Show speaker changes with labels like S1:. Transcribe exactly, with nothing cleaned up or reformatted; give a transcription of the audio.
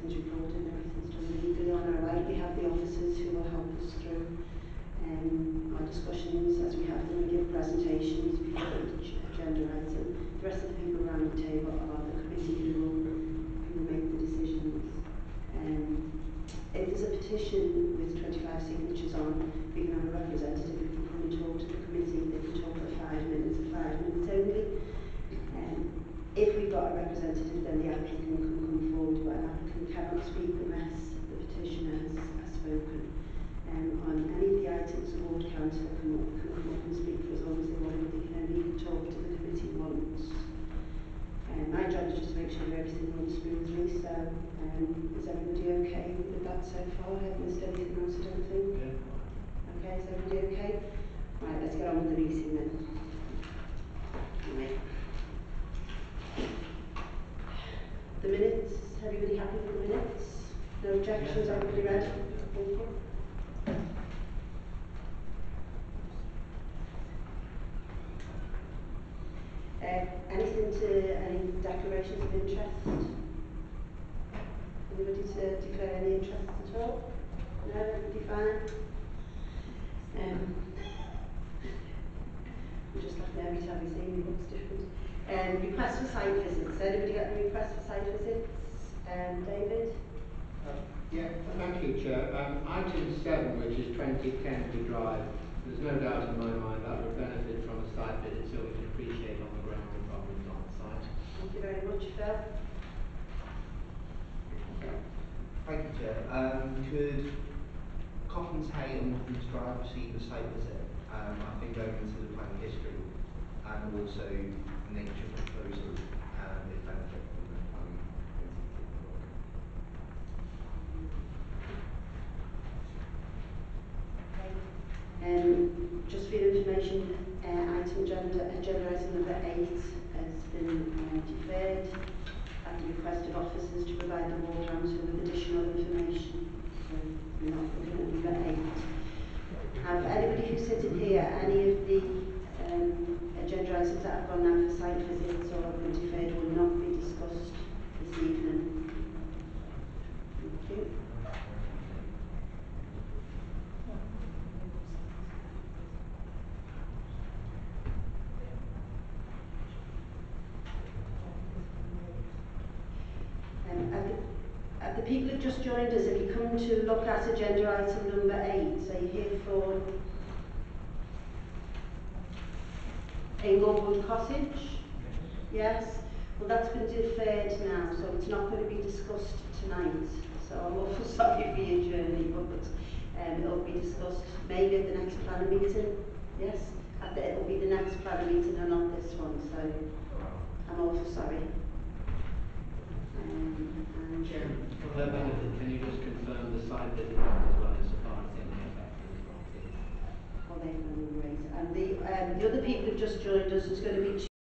S1: everything's recorded and everything's done legally on our right. We have the officers who will help us through um, our discussions as we have them. We give presentations before each agenda item. The rest of the people around the table are the committee who will, who will make the decisions. Um, if there's a petition with twenty-five signatures on, we can have a representative who can come and talk to the committee. They can talk for five minutes, for five minutes only. Um, if we've got a representative, then the applicant can come forward, but an applicant cannot speak unless the petitioner has, has spoken. Um, on any of the items, the ward councillor can, can come up and speak for as long as they want. They can only talk to the committee once. Um, my job is just to make sure that everything runs smoothly, so um, is everybody okay with that so far? I haven't missed anything else, I don't think. Yeah. Okay, is everybody okay? Right, let's get on with the meeting then. Right. The minutes, everybody happy with the minutes? No objections, yeah. Everybody read? Thank you. Uh, anything to, any declarations of interest? Anybody to declare any interest at all? No, everybody fine? Um, we just laughing every time we see him, he looks different. Um, request for site visits. Anybody got any request for site visits? Um, David?
S2: Uh, yeah, thank you, Chair. Um, item seven, which is twenty Kennedy Drive, there's no doubt in my mind that would benefit from a site visit so we can appreciate on the ground the problems on the site.
S1: Thank you very much, Phil.
S3: Thank you, Chair. Um, could Coffin's Hay and Watkins Drive receive a site visit? Um, I think going into the planning history and also nature proposal and um, if benefit from the planning.
S1: Um, just for your information, uh, item agenda, agenda item number eight has been uh, deferred at the request of officers to provide the ward council with additional information. So we're not looking at number eight. Now, for anybody who's sitting here, any of the um, agenda items that have gone now for site visits or have been deferred will not be discussed this evening. Thank you. Um, have, the, have the people who've just joined us, have you come to look at agenda item number eight? So you're here for Inglewood Cottage? Yes? Well, that's been deferred now, so it's not going to be discussed tonight. So I'm awful sorry for your journey, but um, it'll be discussed maybe at the next planning meeting. Yes? At the, it'll be the next planning meeting and not this one, so I'm awful sorry. Um, and,
S2: Chair, for her benefit, can you just confirm the site visit as well as far as any effect is not?
S1: Oh, they've been raised. And the, um, the other people who've just joined us is going to be